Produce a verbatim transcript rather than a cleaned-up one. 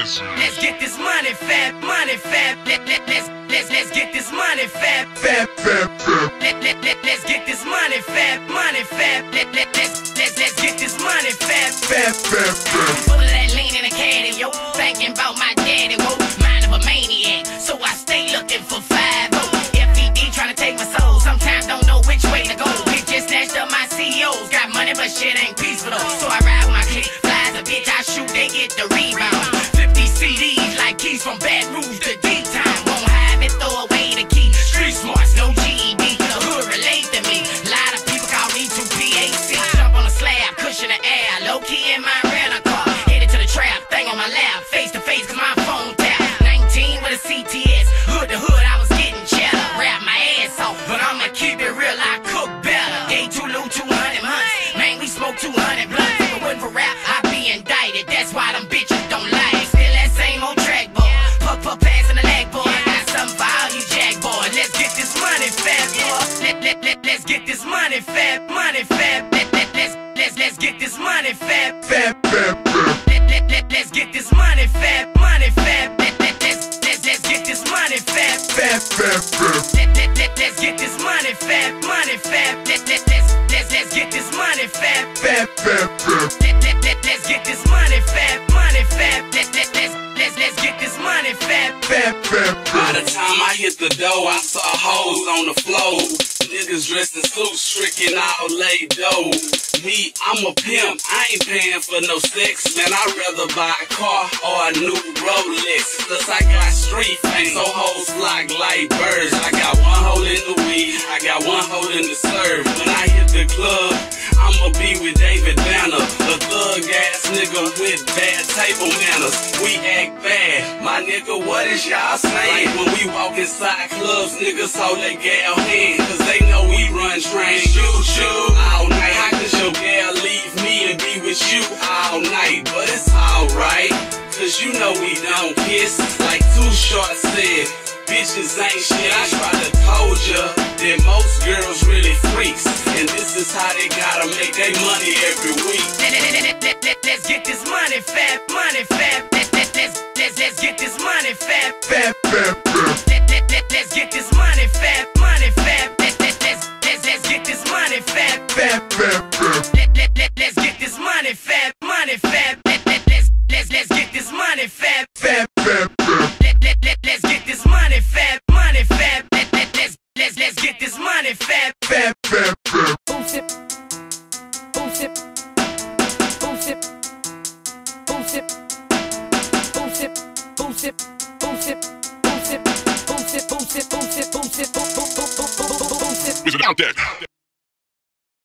Let's get this money, fab, money, fab. Let, let, let's, let's, let's get this money, fab, fab, fab, fab. Let, let, let, let's get this money, fab, money, fab. Let, let, let's, let's, let's get this money, fab, fab, fab, fab. Full of that lean in a caddy, yo. Thinking about my daddy, whoa. Mind of a maniac, so I stay looking for five. Oh, F E D trying to take my soul. Sometimes don't know which way to go. Bitch just snatched up my C E Os. Got money, but shit ain't peaceful though. So I ride with my clique. Flies a bitch, I shoot, they get the rebound. fifty C Ds like keys from Baton Rouge to D-Town. Won't have it, throw away the key. Street smarts, no G E D. The hood relate to me. Lot of people call me two P A C. Jump on a slab, cushion the air. Low key in my rental car. Headed to the trap, thing on my lap. Face to face, cause my phone tap. nineteen with a C T S. Hood to hood, I was getting cheddar. Rap my ass off, but I'ma keep it real, I cook better. Gave two loot, two hundred hunts. Man, we smoke two hundred blunts. If it wasn't for rap, I'd be indicted. That's why them bitches don't like. Still that same old track, boy. Puck, puck, pass in the leg, boy. Got something for all you jack, boy. Let's get this money, fab, boy. Let, let, let, let's get this money, fab, money, fab. Let, let, let's, let's, let's get this money, fab, fab, fab, fab. Let, let, let, let's get this money, fab, money, fab. Let, let, let's, let's, let's get this money, fab, fab, fab, fab. Let, let, let, let's get this money, fab, money, fab. Let, let, let's, let's, let's get this money, fab, fab, fab, fab. Let, let, let, let's get this money, fab, money, fab. Let, let, let's, let's, let's get this money, fab, fab, fab. By the time I hit the door, I saw hoes on the floor. Niggas dressed in suits, tricking all laid dough. Me, I'm a pimp, I ain't paying for no sex. Man, I'd rather buy a car or a new Rolex. Plus I got street fame, so hoes flock like birds. I got one hole in the weed, I got one hole in the serve. When I hit the club, I'ma be with David Banner, a thug ass nigga with bad table manners. We act bad, my nigga, what is y'all saying? Like when we walk inside clubs, niggas hold their gal hand, cause they know we run train. Shoot, shoot, all night. How could your gal leave me and be with you all night? But it's alright, cause you know we don't kiss. Like Too Short said, bitches ain't shit. I try to told ya that most girls really freaks, and this is how they gotta make their money every week. Let, let, let, let, let, let's get this money, fab, money, fab. Let, let, let's, let's, let's get this money, fab, fab, fab, fab. Let, let, let, let's get this money, fab, money, fab. Let, let, let's, let's, let's get this money, fab, fab, fab, fab. Let, let, let, let's get this money, fab, money, fab. Let, let, let's, let's, let's get this money, fab, fab, fab, fab. Let, let, let, let's get this money, fab, money, fab. Let, let, let's, let's, let's get this money, fab, fab, fab, fab. Boost it, boost it, boost it, boost it, boost it, boost it, boost it, boost it, boost it, boost it, boost it, boost it, boost it, boost it, boost it, boost it. Is it out there?